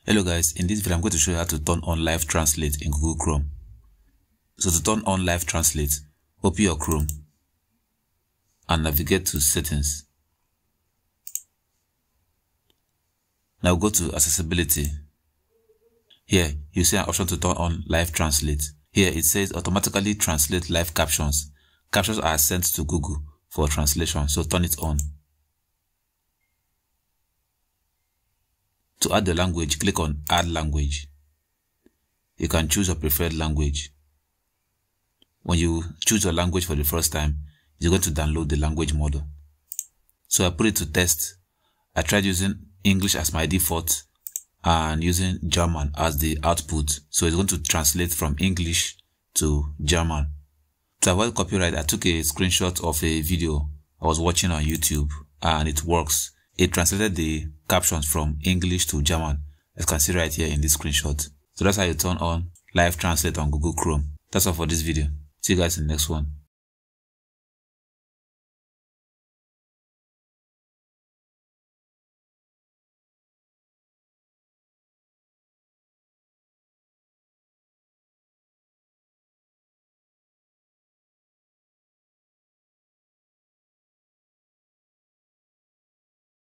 Hello guys, in this video I'm going to show you how to turn on Live Translate in Google Chrome. So to turn on Live Translate, open your Chrome and navigate to Settings. Now go to Accessibility. Here you see an option to turn on Live Translate. Here it says automatically translate live captions. Captions are sent to Google for translation, so turn it on. To add the language, click on Add Language. You can choose your preferred language. When you choose your language for the first time, you're going to download the language model. So I put it to test. I tried using English as my default and using German as the output. So it's going to translate from English to German. To avoid copyright, I took a screenshot of a video I was watching on YouTube and it works. It translated the captions from English to German, as you can see right here in this screenshot. So that's how you turn on Live Translate on Google Chrome. That's all for this video. See you guys in the next one.